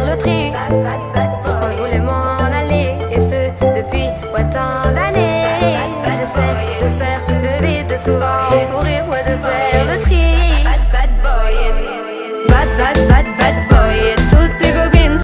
le tri. Moi je voulais m'en aller, et ce depuis tant d'années. J'essaie de faire le vide, de souvent sourire, ouais, de faire le tri.